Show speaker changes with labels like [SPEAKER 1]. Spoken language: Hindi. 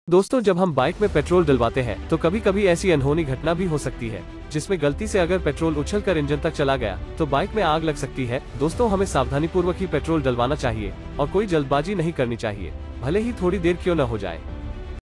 [SPEAKER 1] दोस्तों, जब हम बाइक में पेट्रोल डलवाते हैं तो कभी कभी ऐसी अनहोनी घटना भी हो सकती है जिसमें गलती से अगर पेट्रोल उछल कर इंजन तक चला गया तो बाइक में आग लग सकती है। दोस्तों, हमें सावधानी पूर्वक ही पेट्रोल डलवाना चाहिए और कोई जल्दबाजी नहीं करनी चाहिए, भले ही थोड़ी देर क्यों न हो जाए।